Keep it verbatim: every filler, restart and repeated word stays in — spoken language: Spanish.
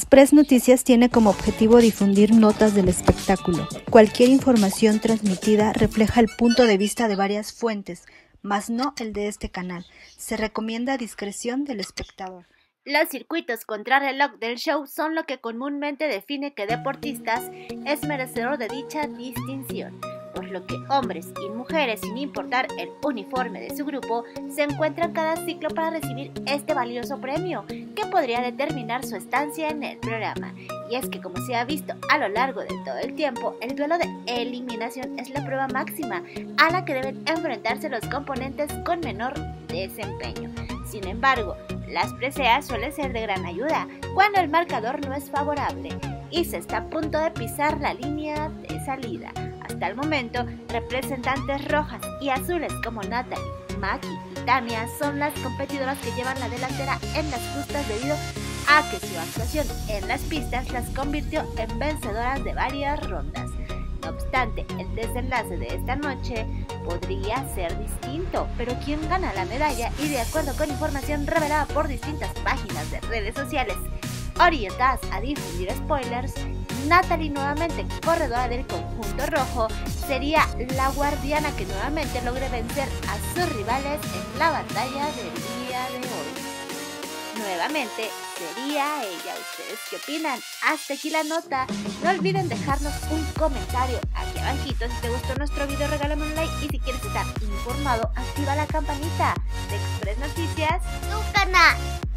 Express Noticias tiene como objetivo difundir notas del espectáculo. Cualquier información transmitida refleja el punto de vista de varias fuentes, mas no el de este canal. Se recomienda discreción del espectador. Los circuitos contrarreloj del show son lo que comúnmente define que deportistas es merecedor de dicha distinción, por lo que hombres y mujeres, sin importar el uniforme de su grupo, se encuentran cada ciclo para recibir este valioso premio, que podría determinar su estancia en el programa. Y es que, como se ha visto a lo largo de todo el tiempo, el duelo de eliminación es la prueba máxima a la que deben enfrentarse los componentes con menor desempeño. Sin embargo, las preseas suelen ser de gran ayuda cuando el marcador no es favorable y se está a punto de pisar la línea de salida. Hasta el momento, representantes rojas y azules como Natalie, Maki y Tania son las competidoras que llevan la delantera en las justas debido a que su actuación en las pistas las convirtió en vencedoras de varias rondas. No obstante, el desenlace de esta noche podría ser distinto, pero ¿quién gana la medalla? Y de acuerdo con información revelada por distintas páginas de redes sociales orientadas a difundir spoilers, Natalie, nuevamente corredora del conjunto rojo, sería la guardiana que nuevamente logre vencer a sus rivales en la batalla del día de hoy. Nuevamente sería ella. ¿Ustedes qué opinan? Hasta aquí la nota. No olviden dejarnos un comentario aquí abajito. Si te gustó nuestro video, regálame un like, y si quieres estar informado, activa la campanita de Express Noticias, tu canal.